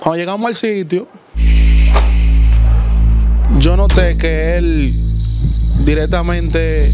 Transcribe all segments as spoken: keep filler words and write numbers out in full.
Cuando llegamos al sitio, yo noté que él directamente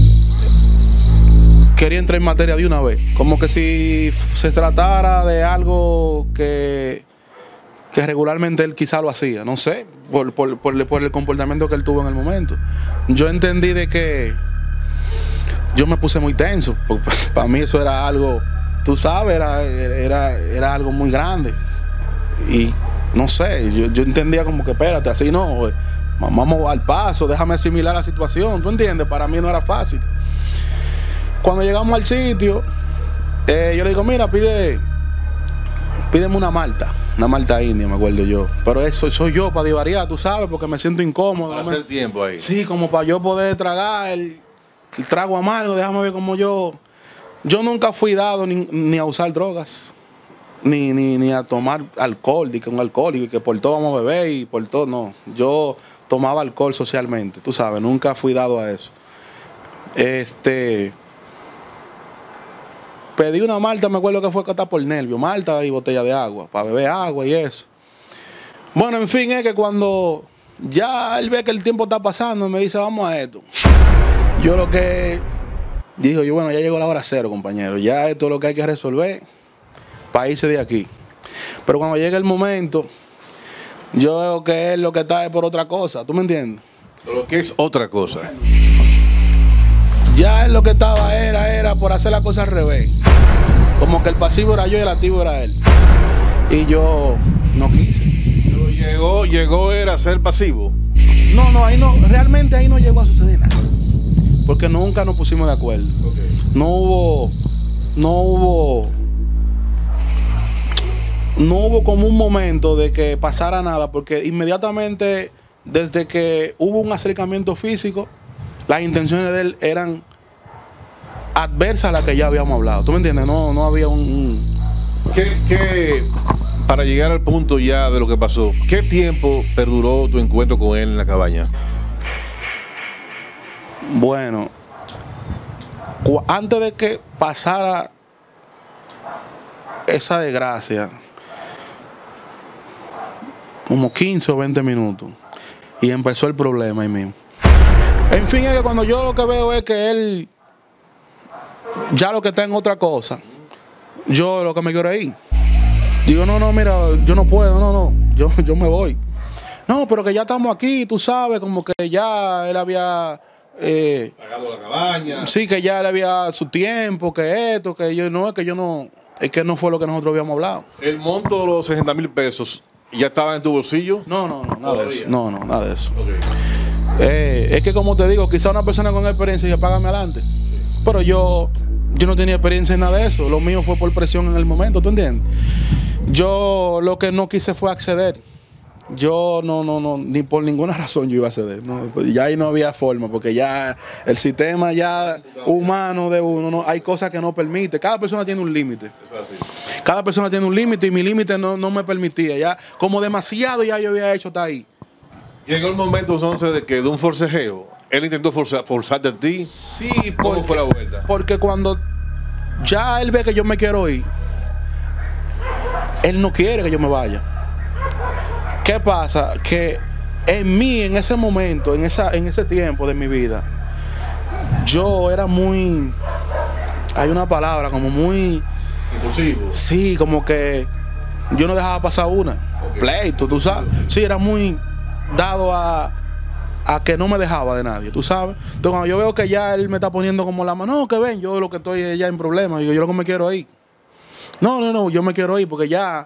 quería entrar en materia de una vez. Como que si se tratara de algo que, que regularmente él quizá lo hacía. No sé, por, por, por, por el comportamiento que él tuvo en el momento. Yo entendí de que yo me puse muy tenso. Porque para mí eso era algo, tú sabes, era, era, era algo muy grande. Y no sé, yo, yo entendía como que espérate, así no, vamos al paso, déjame asimilar la situación, ¿tú entiendes? Para mí no era fácil. Cuando llegamos al sitio, eh, yo le digo, mira, pide, pídeme una malta, una malta india, me acuerdo yo. Pero eso soy yo para divariar, tú sabes, porque me siento incómodo. Para ¿no? hacer tiempo ahí. Sí, como para yo poder tragar el, el trago amargo, déjame ver cómo yo... Yo nunca fui dado ni, ni a usar drogas. Ni, ni, ni a tomar alcohol, ni que un alcohólico, y que por todo vamos a beber y por todo, no. Yo tomaba alcohol socialmente, tú sabes, nunca fui dado a eso. Este... Pedí una malta, me acuerdo que fue que está por nervio, malta y botella de agua, para beber agua y eso. Bueno, en fin, es que cuando ya él ve que el tiempo está pasando, me dice, vamos a esto. Yo lo que digo, yo bueno, ya llegó la hora cero, compañero, ya esto es lo que hay que resolver para irse de aquí. Pero cuando llega el momento, yo veo que él lo que está es por otra cosa, ¿tú me entiendes? Lo que es otra cosa. Ya él lo que estaba era, era por hacer la cosa al revés. Como que el pasivo era yo y el activo era él. Y yo no quise. Pero llegó, llegó era a ser pasivo. No, no, ahí no, realmente ahí no llegó a suceder nada. Porque nunca nos pusimos de acuerdo. Okay. No hubo, no hubo... No hubo como un momento de que pasara nada, porque inmediatamente, desde que hubo un acercamiento físico, las intenciones de él eran adversas a las que ya habíamos hablado. ¿Tú me entiendes? No, no había un... un... ¿Qué, qué, para llegar al punto ya de lo que pasó, qué tiempo perduró tu encuentro con él en la cabaña? Bueno, antes de que pasara esa desgracia, como quince o veinte minutos, y empezó el problema ahí mismo. En fin, es que cuando yo lo que veo es que él ya lo que está en otra cosa, yo lo que me quiero ir. Digo, no, no, mira, yo no puedo, no, no, yo, yo me voy. No, pero que ya estamos aquí, tú sabes, como que ya él había... Eh, pagado la cabaña. Sí, que ya él había su tiempo, que esto, que yo no, es que yo no, es que no fue lo que nosotros habíamos hablado. ¿El monto de los sesenta mil pesos ya estaba en tu bolsillo? No, no, no, nada de eso. No, no, nada de eso. Okay. Eh, es que como te digo, quizá una persona con experiencia dice, págame adelante. Sí. Pero yo, yo no tenía experiencia en nada de eso. Lo mío fue por presión en el momento, ¿tú entiendes? Yo lo que no quise fue acceder. Yo no, no, no, ni por ninguna razón yo iba a ceder. No, ya ahí no había forma, porque ya el sistema ya humano de uno, no, hay cosas que no permite. Cada persona tiene un límite. Cada persona tiene un límite y mi límite no, no me permitía. Ya, como demasiado ya yo había hecho hasta ahí. Llegó el momento entonces de que de un forcejeo, él intentó forzar, forzarte a ti. Sí, ¿cómo porque, fue la vuelta? Porque cuando ya él ve que yo me quiero ir, él no quiere que yo me vaya. ¿Qué pasa? Que en mí, en ese momento, en, esa, en ese tiempo de mi vida, yo era muy... Hay una palabra como muy... Impulsivo. Sí, como que yo no dejaba pasar una. Okay. Pleito, tú sabes. Sí, era muy dado a, a que no me dejaba de nadie, tú sabes. Entonces cuando yo veo que ya él me está poniendo como la mano, no, que ven, yo lo que estoy es ya en problemas, yo, yo lo que me quiero ir. No, no, no, yo me quiero ir porque ya...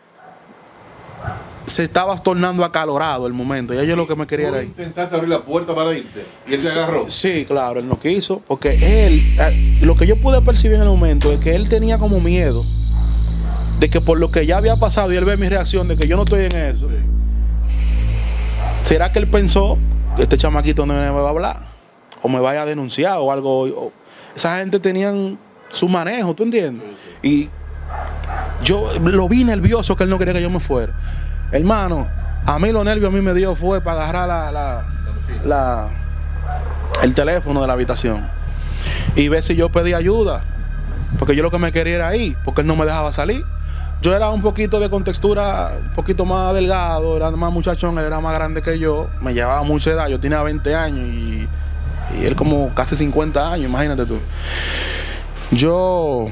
se estaba tornando acalorado el momento. Ya yo lo que me quería era ir. ¿Intentaste abrir la puerta para irte? ¿Y él te agarró? Sí, claro, él no quiso. Porque él, lo que yo pude percibir en el momento es que él tenía como miedo de que por lo que ya había pasado y él ve mi reacción de que yo no estoy en eso. Sí. ¿Será que él pensó que este chamaquito no me va a hablar? O me vaya a denunciar o algo. O, esa gente tenían su manejo, ¿tú entiendes? Sí, sí. Y yo lo vi nervioso que él no quería que yo me fuera. Hermano, a mí los nervios a mí me dio fue para agarrar la, la, la, el teléfono de la habitación y ver si yo pedía ayuda. Porque yo lo que me quería era ir, porque él no me dejaba salir. yo era un poquito de contextura, un poquito más delgado, era más muchachón, él era más grande que yo, me llevaba mucha edad, yo tenía veinte años y, y él como casi cincuenta años, imagínate tú. Yo,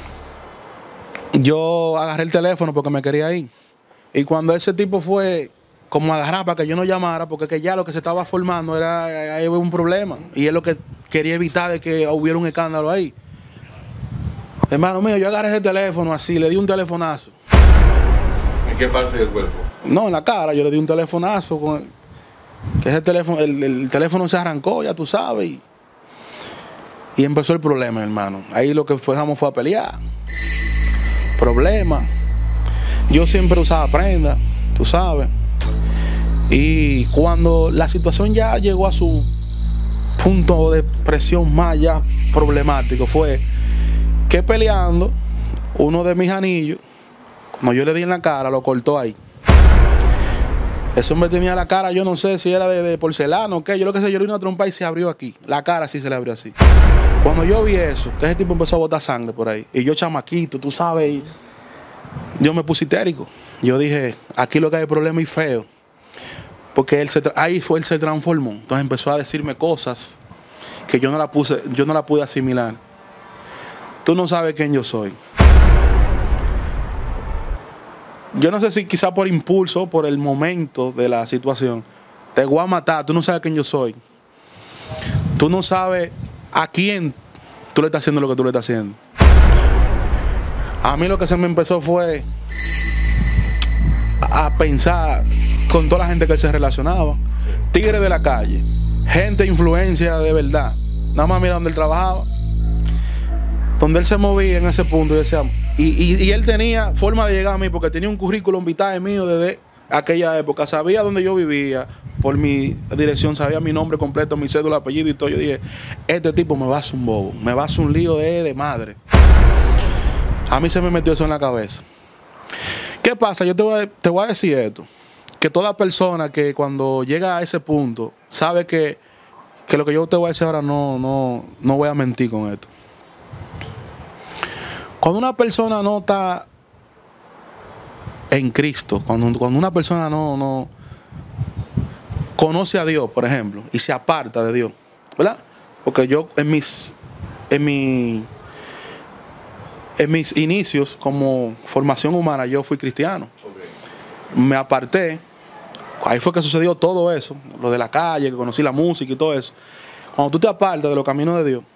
yo agarré el teléfono porque me quería ir. Y cuando ese tipo fue como a agarrar para que yo no llamara, porque que ya lo que se estaba formando era ahí un problema. Y él lo que quería evitar de que hubiera un escándalo ahí. Hermano mío, yo agarré ese teléfono así, le di un telefonazo. ¿En qué parte del cuerpo? No, en la cara, yo le di un telefonazo. Con el, que ese teléfono, el, el teléfono se arrancó, ya tú sabes. Y, y empezó el problema, hermano. Ahí lo que fuimos fue a pelear. Problema. Yo siempre usaba prenda, tú sabes. Y cuando la situación ya llegó a su punto de presión más ya problemático, fue que peleando, uno de mis anillos, como yo le di en la cara, lo cortó ahí. Ese hombre tenía la cara, yo no sé si era de, de porcelana o qué, yo lo que sé, yo le di una trompa y se abrió aquí. La cara sí se le abrió así. Cuando yo vi eso, que ese tipo empezó a botar sangre por ahí, y yo chamaquito, tú sabes, y yo me puse histérico. Yo dije, aquí lo que hay problema y feo. Porque él se ahí fue, él se transformó. Entonces empezó a decirme cosas que yo no la puse, yo no la pude asimilar. Tú no sabes quién yo soy. Yo no sé si quizá por impulso, por el momento de la situación, te voy a matar, tú no sabes quién yo soy. Tú no sabes a quién tú le estás haciendo lo que tú le estás haciendo. A mí lo que se me empezó fue a pensar con toda la gente que él se relacionaba. Tigres de la calle, gente de influencia de verdad. Nada más mira donde él trabajaba, donde él se movía en ese punto. Y, decía, y, y, y él tenía forma de llegar a mí porque tenía un currículum vitae mío desde aquella época. Sabía dónde yo vivía, por mi dirección, sabía mi nombre completo, mi cédula, apellido y todo. Yo dije, este tipo me va a hacer un bobo, me va a hacer un lío de, de madre. A mí se me metió eso en la cabeza. ¿Qué pasa? Yo te voy a, te voy a decir esto. Que toda persona que cuando llega a ese punto sabe que, que lo que yo te voy a decir ahora no, no, no voy a mentir con esto. Cuando una persona no está en Cristo, cuando, cuando una persona no, no conoce a Dios, por ejemplo, y se aparta de Dios, ¿verdad? Porque yo en mis, en mi, en mis inicios como formación humana, yo fui cristiano. Okay. Me aparté. Ahí fue que sucedió todo eso, lo de la calle, que conocí la música y todo eso. Cuando tú te apartas de los caminos de Dios,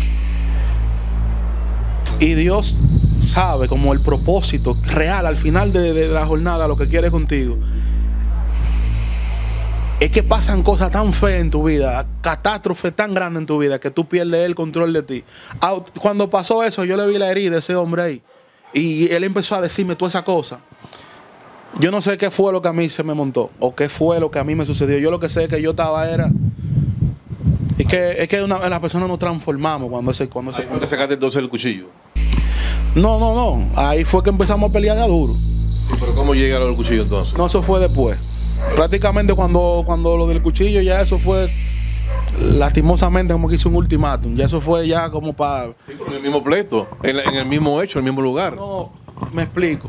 y Dios sabe como el propósito real al final de, de la jornada, lo que quiere contigo, es que pasan cosas tan feas en tu vida, catástrofes tan grandes en tu vida, que tú pierdes el control de ti. Cuando pasó eso, yo le vi la herida a ese hombre ahí, y él empezó a decirme toda esa cosa. Yo no sé qué fue lo que a mí se me montó, o qué fue lo que a mí me sucedió. Yo lo que sé es que yo estaba era... Es que, es que una, las personas nos transformamos cuando ese... Cuando ese ¿Te sacaste entonces el cuchillo? No, no, no. Ahí fue que empezamos a pelear de duro. Sí, pero ¿cómo llega lo del cuchillo entonces? No, eso fue después. Prácticamente cuando, cuando lo del cuchillo ya eso fue... Lastimosamente como que hizo un ultimátum. Ya eso fue ya como para... Sí, en el mismo pleito, en, en el mismo hecho, en el mismo lugar. No, me explico.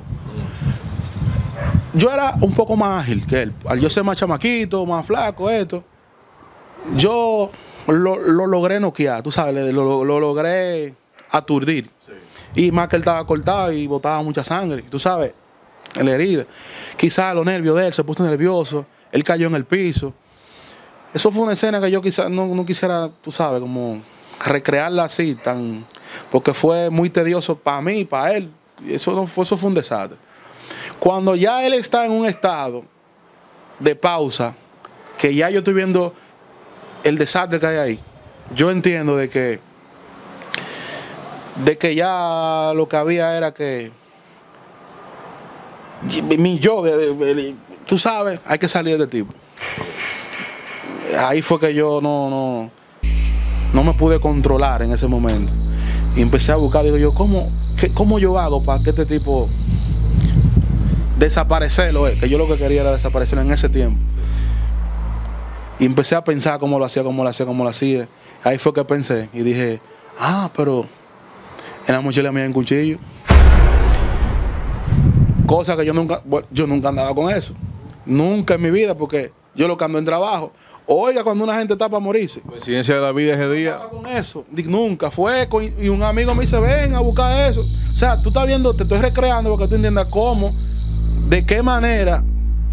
Yo era un poco más ágil que él. Al yo ser más chamaquito, más flaco, esto. Yo lo, lo logré noquear, tú sabes, lo, lo, lo logré aturdir. Sí. Y más que él estaba cortado y botaba mucha sangre, tú sabes, en la herida. Quizás los nervios de él se puso nervioso, él cayó en el piso. Eso fue una escena que yo quizás no, no quisiera, tú sabes, como recrearla así, tan, porque fue muy tedioso para mí y para él. Eso, no, eso fue un desastre. Cuando ya él está en un estado de pausa, que ya yo estoy viendo el desastre que hay ahí, yo entiendo de que de que ya lo que había era que mi yo, de, de, de, tú sabes, hay que salir de tipo. Ahí fue que yo no, no, no me pude controlar en ese momento. Y empecé a buscar, digo yo, ¿cómo, qué, cómo yo hago para que este tipo desaparecerlo? Eh? Que yo lo que quería era desaparecerlo en ese tiempo. Y empecé a pensar cómo lo hacía, cómo lo hacía, cómo lo hacía. Ahí fue que pensé y dije, ah, pero en la mochila mía hay un cuchillo. Cosa que yo nunca, bueno, yo nunca andaba con eso. Nunca en mi vida, porque yo lo que ando en trabajo. Oiga, cuando una gente está para morirse. Coincidencia de la vida ese día. No con eso. Nunca fue. Con, y un amigo me dice, ven a buscar eso. O sea, tú estás viendo, te estoy recreando porque tú entiendas cómo, de qué manera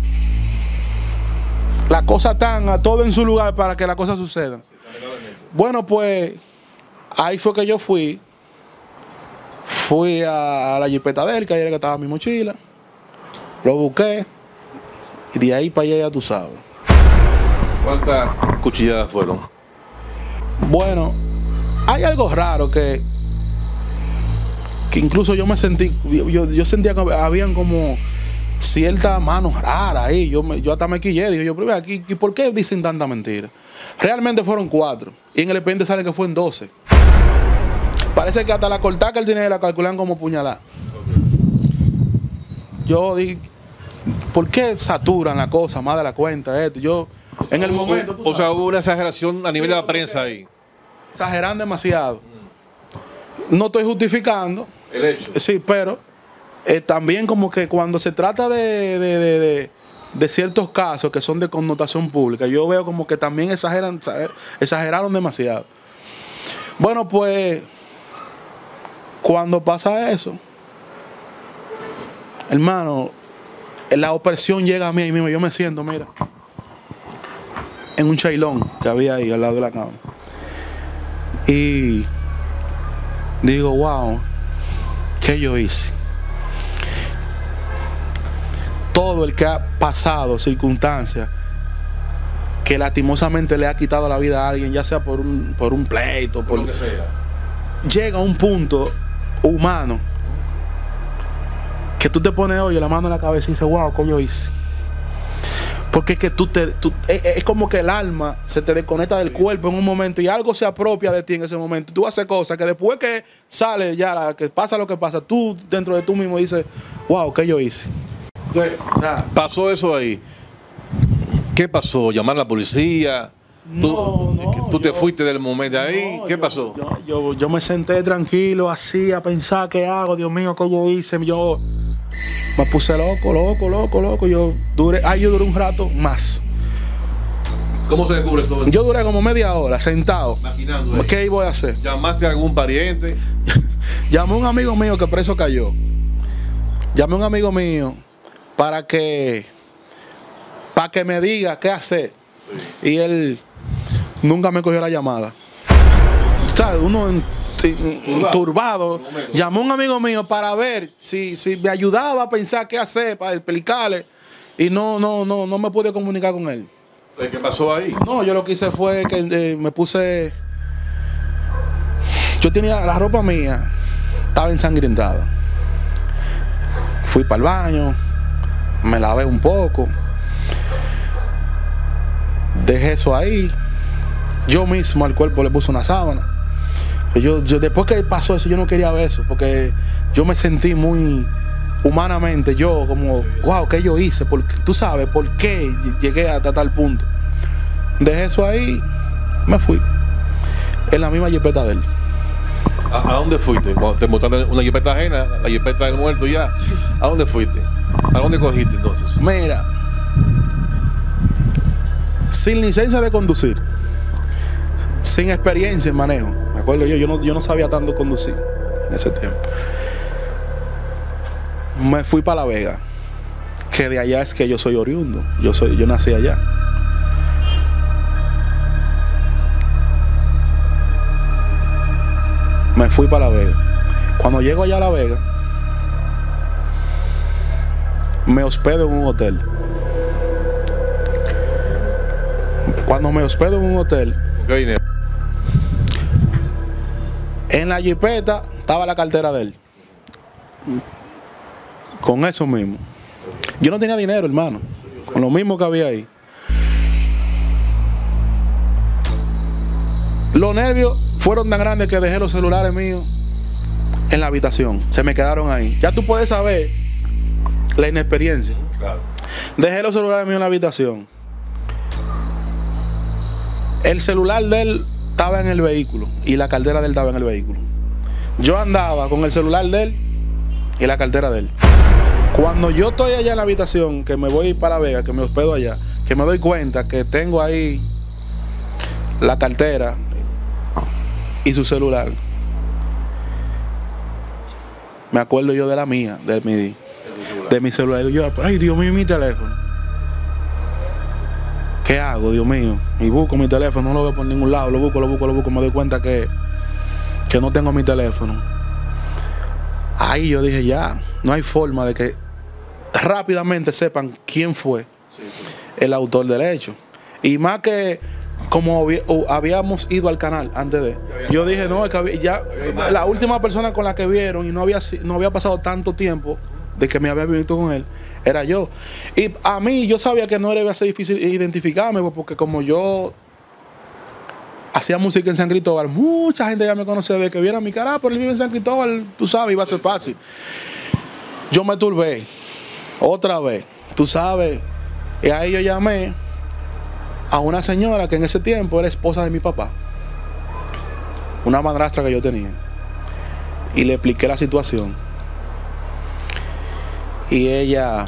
la cosa están a todo en su lugar para que la cosa suceda. Bueno, pues ahí fue que yo fui. Fui a, a la jipeta de él, que ahí era que estaba mi mochila. Lo busqué. Y de ahí para allá ya tú sabes. ¿Cuántas cuchilladas fueron? Bueno, hay algo raro que, que incluso yo me sentí, yo, yo sentía que habían como ciertas manos raras ahí. Yo, me, yo hasta me quillé, dije yo, pero aquí, ¿y por qué dicen tanta mentira? Realmente fueron cuatro. Y en el expediente sale que fue en doce. Parece que hasta la cortada que él tiene la calculan como puñalada. Yo dije, ¿por qué saturan la cosa más de la cuenta esto? Yo, o sea, en el hubo, momento... O sea, hubo una exageración a nivel sí, de la prensa ahí. Exageran demasiado. No estoy justificando. El hecho. Sí, pero eh, también como que cuando se trata de, de, de, de, de ciertos casos que son de connotación pública, yo veo como que también exageran, exageraron demasiado. Bueno, pues... Cuando pasa eso, hermano, la opresión llega a mí ahí mismo. Yo me siento, mira, en un chailón que había ahí al lado de la cama. Y digo, wow, ¿qué yo hice? Todo el que ha pasado circunstancias que lastimosamente le ha quitado la vida a alguien, ya sea por un, por un pleito, por, por lo que sea, llega a un punto humano que tú te pones hoy la mano en la cabeza y dices, wow, ¿qué yo hice? Porque es que tú te tú, es, es como que el alma se te desconecta del cuerpo en un momento y algo se apropia de ti en ese momento. Tú haces cosas que después que sale ya, la, que pasa lo que pasa, tú dentro de tú mismo dices, wow, ¿qué yo hice? Entonces, o sea, pasó eso ahí. ¿Qué pasó? ¿Llamar a la policía? ¿Tú, no, no, ¿tú te yo, fuiste del momento de ahí? No, ¿Qué yo, pasó? Yo, yo, yo me senté tranquilo así a pensar qué hago, Dios mío, qué yo hice. Yo me puse loco, loco, loco, loco. Yo duré, ay, yo duré un rato más. ¿Cómo se descubre todo esto? Yo duré como media hora sentado. Maquinando ahí. ¿Qué iba a hacer? ¿Llamaste a algún pariente? Llamé a un amigo mío que preso cayó. Llamé a un amigo mío para que, para que me diga qué hacer. Sí. Y él nunca me cogió la llamada. ¿Sabes? Uno en, en, turbado. Llamó a un amigo mío para ver si, si me ayudaba a pensar qué hacer, para explicarle. Y no, no, no, no me pude comunicar con él. ¿Qué pasó ahí? No, yo lo que hice fue que eh, me puse... Yo tenía la ropa mía, estaba ensangrentada. Fui para el baño, me lavé un poco. Dejé eso ahí. Yo mismo al cuerpo le puse una sábana. Yo, yo, después que pasó eso, yo no quería ver eso, porque yo me sentí muy humanamente, yo como, wow, ¿qué yo hice? Porque, tú sabes, ¿por qué llegué hasta tal punto? Dejé eso ahí, me fui. En la misma jipeta de él. ¿A, a dónde fuiste? ¿Te montaste una jipeta ajena? La jipeta del muerto ya. ¿A dónde fuiste? ¿A dónde cogiste entonces? Mira, sin licencia de conducir, sin experiencia en manejo. Me acuerdo yo, yo no, yo no sabía tanto conducir en ese tiempo. Me fui para La Vega, que de allá es que yo soy oriundo. Yo soy, yo nací allá. Me fui para La Vega. Cuando llego allá a La Vega, me hospedo en un hotel. Cuando me hospedo en un hotel, okay, en la jipeta estaba la cartera de él. Con eso mismo. Yo no tenía dinero, hermano. Con lo mismo que había ahí. Los nervios fueron tan grandes que dejé los celulares míos en la habitación. Se me quedaron ahí. Ya tú puedes saber la inexperiencia. Claro. Dejé los celulares míos en la habitación. El celular de él estaba en el vehículo y la cartera de él estaba en el vehículo. Yo andaba con el celular de él y la cartera de él. Cuando yo estoy allá en la habitación, que me voy para Vega, que me hospedo allá, que me doy cuenta que tengo ahí la cartera y su celular, me acuerdo yo de la mía, de mi, de mi celular. Y yo, ay, Dios mío, mi teléfono. ¿Qué hago, Dios mío? Y busco mi teléfono, no lo veo por ningún lado, lo busco, lo busco, lo busco, me doy cuenta que, que no tengo mi teléfono. Ahí yo dije, ya, no hay forma de que rápidamente sepan quién fue sí, sí. el autor del hecho. Y más que como habíamos ido al canal antes de, yo dije, no, es que había, ya la última persona con la que vieron y no había, no había pasado tanto tiempo de que me había visto con él, era yo. Y a mí yo sabía que no era ser difícil identificarme, porque como yo hacía música en San Cristóbal, mucha gente ya me conocía de que viera mi cara, pero él vive en San Cristóbal, tú sabes, iba a ser fácil. Yo me turbé, otra vez, tú sabes, y ahí yo llamé a una señora que en ese tiempo era esposa de mi papá, una madrastra que yo tenía, y le expliqué la situación. Y ella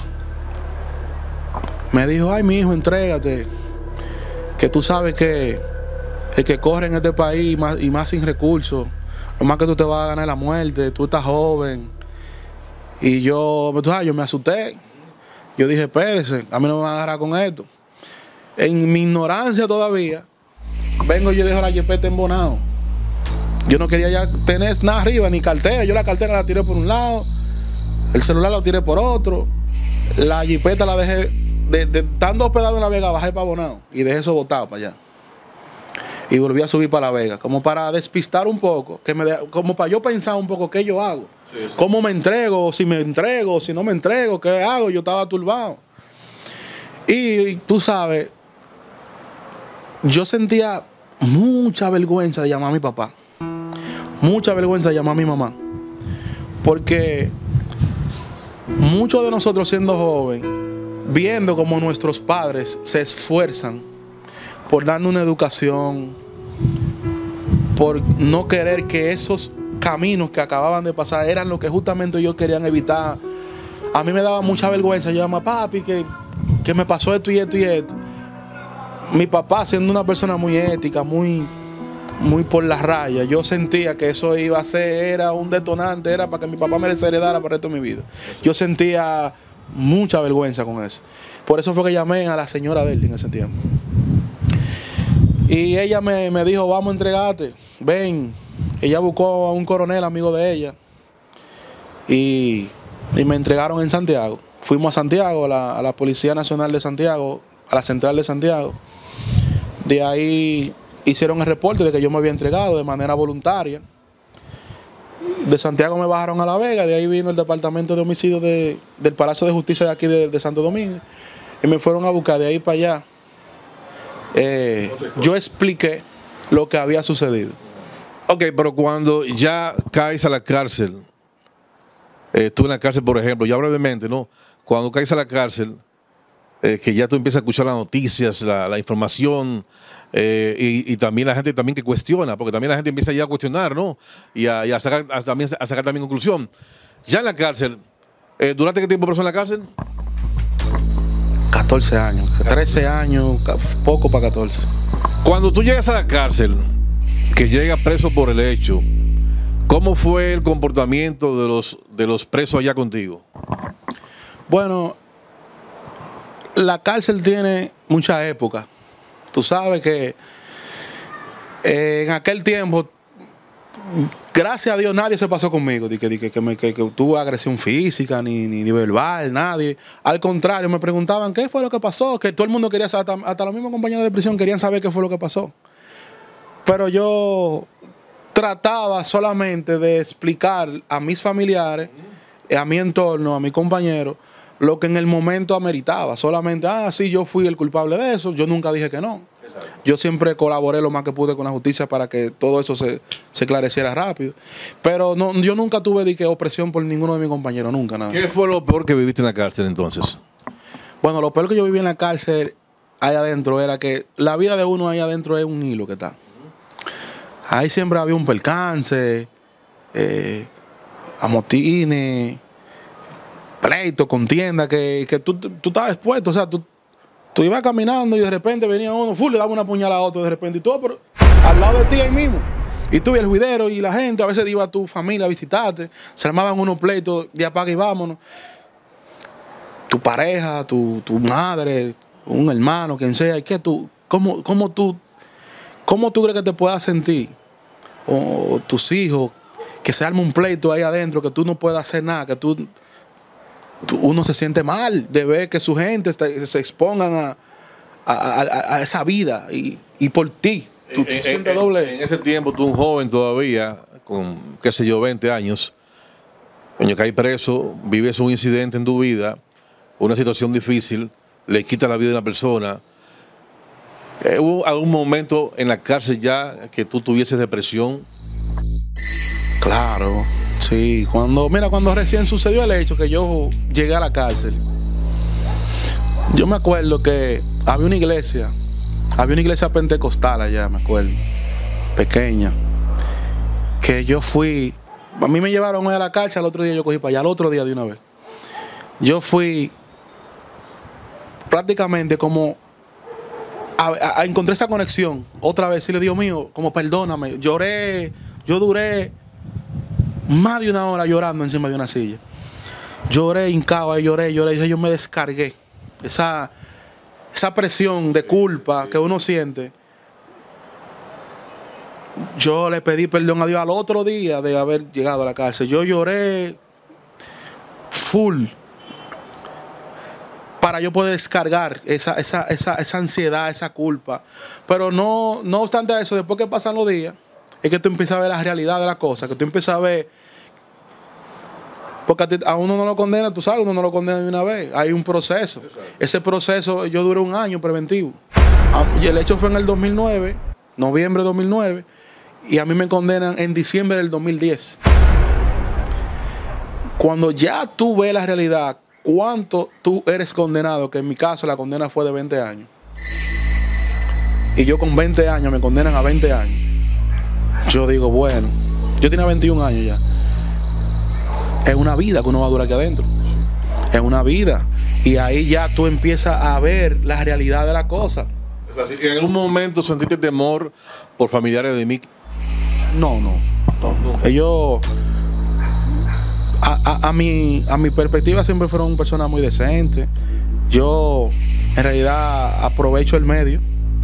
me dijo, ay, mi hijo, entrégate, que tú sabes que el que corre en este país más, y más sin recursos, lo más que tú te vas a ganar la muerte, tú estás joven. Y yo, tú sabes, yo me asusté. Yo dije, espérese, a mí no me van a agarrar con esto. En mi ignorancia todavía, vengo yo y dejo la jipeta embonado. Yo no quería ya tener nada arriba, ni cartera. Yo la cartera la tiré por un lado, el celular lo tiré por otro, la jipeta la dejé, de, de, estando hospedado en La Vega, bajé para Bonao y dejé eso botado para allá. Y volví a subir para La Vega, como para despistar un poco, que me de, como para yo pensar un poco qué yo hago, sí, sí. cómo me entrego, si me entrego, si no me entrego, qué hago. Yo estaba turbado. Y, y tú sabes, yo sentía mucha vergüenza de llamar a mi papá, mucha vergüenza de llamar a mi mamá, porque muchos de nosotros siendo jóvenes, viendo como nuestros padres se esfuerzan por darnos una educación, por no querer que esos caminos que acababan de pasar eran lo que justamente ellos querían evitar. A mí me daba mucha vergüenza. Yo llamaba, papi, que, que me pasó esto y esto y esto. Mi papá, siendo una persona muy ética, muy, muy por las rayas, yo sentía que eso iba a ser, era un detonante, era para que mi papá me desheredara para el resto de mi vida. Yo sentía mucha vergüenza con eso. Por eso fue que llamé a la señora de él en ese tiempo. Y ella me, me dijo, vamos a entregarte, ven. Ella buscó a un coronel amigo de ella y, y me entregaron en Santiago. Fuimos a Santiago, a la, a la Policía Nacional de Santiago, a la Central de Santiago. De ahí hicieron el reporte de que yo me había entregado de manera voluntaria. De Santiago me bajaron a La Vega, de ahí vino el Departamento de Homicidio de, del Palacio de Justicia de aquí de, de Santo Domingo y me fueron a buscar de ahí para allá. Eh, yo expliqué lo que había sucedido. Ok, pero cuando ya caes a la cárcel, eh, tú en la cárcel, por ejemplo, ya brevemente, ¿no? Cuando caes a la cárcel, eh, que ya tú empiezas a escuchar las noticias, la, la información, eh, y, y también la gente también que cuestiona, porque también la gente empieza ya a cuestionar, ¿no? Y a, y a, sacar, a, también, a sacar también conclusión. Ya en la cárcel, eh, ¿durante qué tiempo pasó en la cárcel? catorce años, trece años, poco para catorce. Cuando tú llegas a la cárcel, que llegas preso por el hecho, ¿cómo fue el comportamiento de los, de los presos allá contigo? Bueno, la cárcel tiene mucha época. Tú sabes que eh, en aquel tiempo, gracias a Dios, nadie se pasó conmigo, de que, de que, que, me, que, que tuve agresión física, ni, ni, ni verbal, nadie. Al contrario, me preguntaban qué fue lo que pasó, que todo el mundo quería saber, hasta, hasta los mismos compañeros de prisión querían saber qué fue lo que pasó. Pero yo trataba solamente de explicar a mis familiares, a mi entorno, a mis compañeros, lo que en el momento ameritaba. Solamente, ah, sí, yo fui el culpable de eso. Yo nunca dije que no. Exacto. Yo siempre colaboré lo más que pude con la justicia para que todo eso se, se esclareciera rápido. Pero no, yo nunca tuve de que opresión por ninguno de mis compañeros, nunca, nada. ¿Qué fue lo peor que viviste en la cárcel entonces? Bueno, lo peor que yo viví en la cárcel allá adentro era que la vida de uno ahí adentro es un hilo que está. Ahí siempre había un percance, eh, amotines, pleitos, contiendas, que, que tú, tú estabas expuesto. O sea, tú, tú ibas caminando y de repente venía uno, full, le daba una puñalada a otro de repente y todo, pero al lado de ti ahí mismo. Y tú y el juidero y la gente, a veces iba a tu familia a visitarte, se armaban unos pleitos de apaga y vámonos. Tu pareja, tu, tu madre, un hermano, quien sea, y que tú, ¿cómo, cómo tú, cómo tú crees que te puedas sentir? O, o tus hijos, que se arme un pleito ahí adentro, que tú no puedas hacer nada, que tú, tú uno se siente mal de ver que su gente está, se expongan a, a, a, a esa vida y, y por ti. Tú te sientes doble. En ese tiempo, tú un joven todavía, con, qué sé yo, veinte años, coño, caes preso, vives un incidente en tu vida, una situación difícil, le quita la vida de una persona. ¿Hubo algún momento en la cárcel ya que tú tuvieses depresión? Claro, sí. Cuando, mira, cuando recién sucedió el hecho que yo llegué a la cárcel, yo me acuerdo que había una iglesia, había una iglesia pentecostal allá, me acuerdo, pequeña, que yo fui, a mí me llevaron a la cárcel, al otro día yo cogí para allá, al otro día de una vez. Yo fui prácticamente como a, a, a encontrar esa conexión otra vez, y le digo, mío, como perdóname, lloré, yo duré más de una hora llorando encima de una silla. Lloré, hincaba, lloré, lloré, y yo me descargué. Esa, esa presión de culpa que uno siente. Yo le pedí perdón a Dios al otro día de haber llegado a la cárcel. Yo lloré full para yo poder descargar esa, esa, esa, esa ansiedad, esa culpa. Pero no, no obstante eso, después que pasan los días, es que tú empiezas a ver la realidad de la cosa, que tú empiezas a ver, porque a, ti, a uno no lo condena, tú sabes, uno no lo condena de una vez, hay un proceso. Ese proceso, yo duré un año preventivo. Y el hecho fue en el dos mil nueve, noviembre de dos mil nueve, y a mí me condenan en diciembre del dos mil diez. Cuando ya tú ves la realidad, cuánto tú eres condenado, que en mi caso la condena fue de veinte años. Y yo con veinte años me condenan a veinte años. Yo digo, bueno, yo tenía veintiún años ya. Es una vida que uno va a durar aquí adentro. Es una vida. Y ahí ya tú empiezas a ver la realidad de la cosa. ¿En algún momento sentiste temor por familiares de mí? No, no. no. Ellos, a, a, a, mi, a mi perspectiva, siempre fueron personas muy decentes. Yo, en realidad, aprovecho el medio.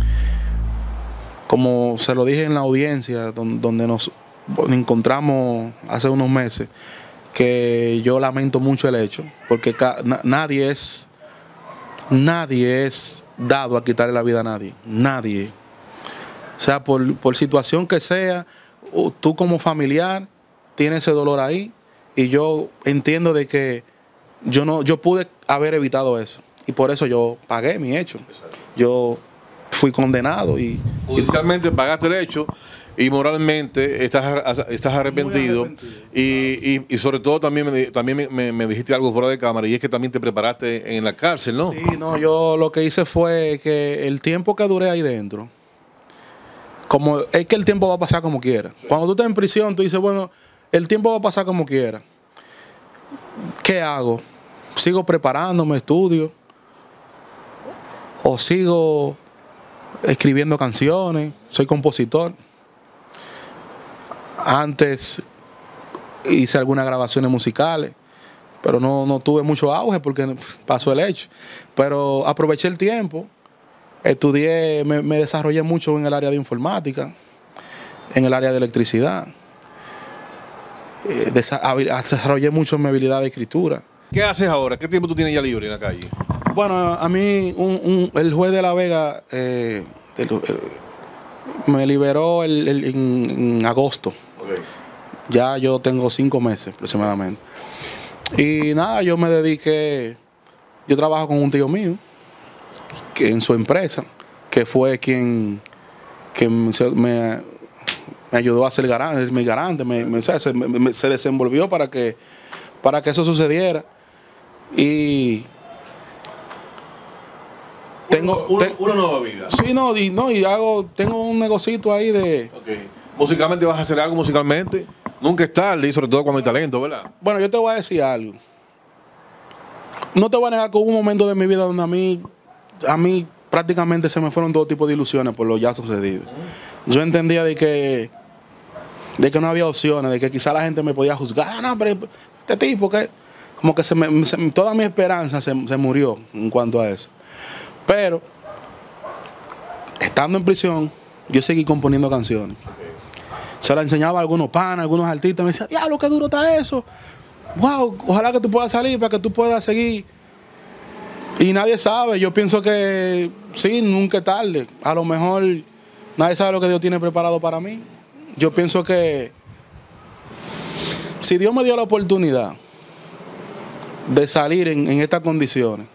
Como se lo dije en la audiencia donde nos encontramos hace unos meses, que yo lamento mucho el hecho, porque nadie es, nadie es dado a quitarle la vida a nadie, nadie. O sea, por, por situación que sea, tú como familiar tienes ese dolor ahí, y yo entiendo de que yo no, yo pude haber evitado eso, y por eso yo pagué mi hecho. Yo fui condenado y judicialmente pagaste el hecho y moralmente estás, estás arrepentido, arrepentido. Y, y, y sobre todo también, me, también me, me dijiste algo fuera de cámara, y es que también te preparaste en la cárcel, ¿no? Sí, no, yo lo que hice fue que el tiempo que duré ahí dentro, como es que el tiempo va a pasar como quiera. Sí. Cuando tú estás en prisión, tú dices, bueno, el tiempo va a pasar como quiera. ¿Qué hago? ¿Sigo preparándome, estudio? ¿O sigo escribiendo canciones? Soy compositor. Antes hice algunas grabaciones musicales, pero no, no tuve mucho auge porque pasó el hecho. Pero aproveché el tiempo, estudié, me, me desarrollé mucho en el área de informática, en el área de electricidad. Eh, desarrollé mucho mi habilidad de escritura. ¿Qué haces ahora? ¿Qué tiempo tú tienes ya libre en la calle? Bueno, a mí un, un, el juez de La Vega eh, el, el, me liberó el, el, en, en agosto. Okay. Ya yo tengo cinco meses aproximadamente. Y nada, yo me dediqué, yo trabajo con un tío mío, que en su empresa, que fue quien, quien me, me ayudó a ser garante, mi garante, me, me, se, me, se desenvolvió para que, para que eso sucediera. Y tengo una, te, una nueva vida. Sí, no, y no, y hago, tengo un negocito ahí de. Okay. ¿Musicalmente vas a hacer algo musicalmente? Nunca es tarde, y sobre todo cuando hay talento, ¿verdad? Bueno, yo te voy a decir algo. no te voy a negar que hubo un momento de mi vida donde a mí, a mí prácticamente se me fueron todo tipo de ilusiones por lo ya sucedido. Yo entendía de que, de que no había opciones, de que quizá la gente me podía juzgar. Ah, no, pero este tipo, que como que se me, se, toda mi esperanza se, se murió en cuanto a eso. Pero, estando en prisión, yo seguí componiendo canciones. Se la enseñaba a algunos panas, a algunos artistas. Me decían, diablo, qué duro está eso. Wow, ojalá que tú puedas salir para que tú puedas seguir. Y nadie sabe. Yo pienso que sí, nunca es tarde. A lo mejor nadie sabe lo que Dios tiene preparado para mí. Yo pienso que si Dios me dio la oportunidad de salir en, en estas condiciones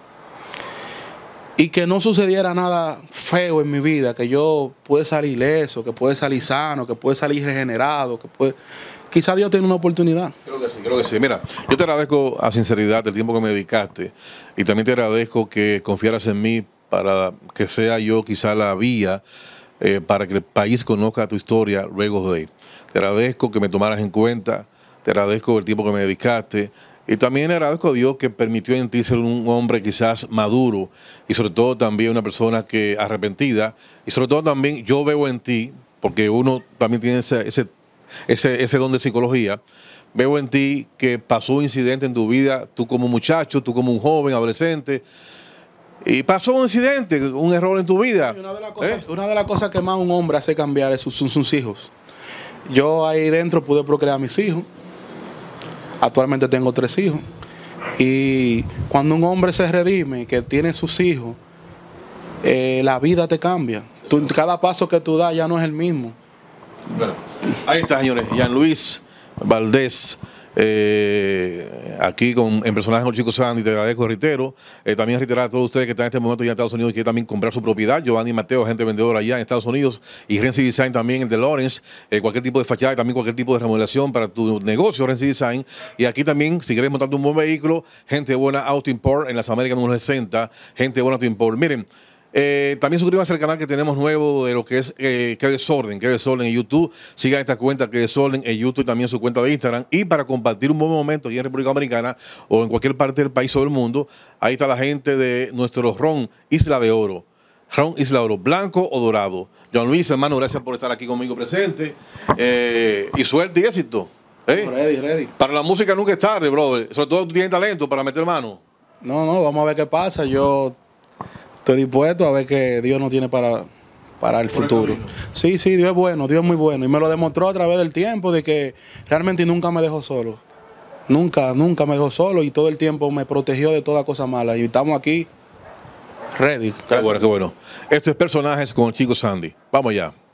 y que no sucediera nada feo en mi vida, que yo pueda salir ileso, que pueda salir sano, que pueda salir regenerado, que puede... quizá Dios tiene una oportunidad. Creo que sí, creo que sí. Mira, yo te agradezco a sinceridad del tiempo que me dedicaste y también te agradezco que confiaras en mí para que sea yo quizá la vía eh, para que el país conozca tu historia luego de. Te agradezco que me tomaras en cuenta, te agradezco el tiempo que me dedicaste y también agradezco a Dios que permitió en ti ser un hombre quizás maduro y sobre todo también una persona que arrepentida y sobre todo también yo veo en ti, porque uno también tiene ese, ese, ese, ese don de psicología, veo en ti que pasó un incidente en tu vida, tú como muchacho, tú como un joven, adolescente, y pasó un incidente, un error en tu vida. Una de las cosas, ¿eh? Una de las cosas que más un hombre hace cambiar es sus, sus hijos. Yo ahí dentro pude procrear a mis hijos. Actualmente tengo tres hijos. Y cuando un hombre se redime, que tiene sus hijos, eh, la vida te cambia. Tú, cada paso que tú das ya no es el mismo. Bueno, ahí está, señores. Jean Luis Valdés. Eh, aquí con, en personaje con Chico Sandy, te agradezco, reitero. Eh, también reiterar a todos ustedes que están en este momento ya en Estados Unidos y quieren también comprar su propiedad. Giovanni Mateo, agente vendedor allá en Estados Unidos, y Renzi Design también, el de Lawrence. Eh, cualquier tipo de fachada y también cualquier tipo de remodelación para tu negocio, Renzi Design. Y aquí también, si quieres montarte un buen vehículo, gente buena Auto Import en las Américas número sesenta, gente buena Auto Import. Miren, Eh, también suscríbanse al canal que tenemos nuevo de lo que es eh, Qué Desorden, Qué Desorden en YouTube. Sigan esta cuenta Qué Desorden en YouTube y también su cuenta de Instagram. Y para compartir un buen momento aquí en República Dominicana o en cualquier parte del país o del mundo, ahí está la gente de nuestro ron Isla de Oro. Ron Isla de Oro, blanco o dorado. Jean Luis, hermano, gracias por estar aquí conmigo presente. Eh, y suerte y éxito. ¿eh? Ready, ready. Para la música nunca es tarde, brother. Sobre todo tú tienes talento para meter mano. No, no, vamos a ver qué pasa. Yo estoy dispuesto a ver qué Dios nos tiene para, para el futuro. Sí, sí, Dios es bueno, Dios es muy bueno. Y me lo demostró a través del tiempo de que realmente nunca me dejó solo. Nunca, nunca me dejó solo y todo el tiempo me protegió de toda cosa mala. Y estamos aquí, ready. Qué bueno, qué bueno. Esto es Personajes con Chico Sandy. Vamos allá.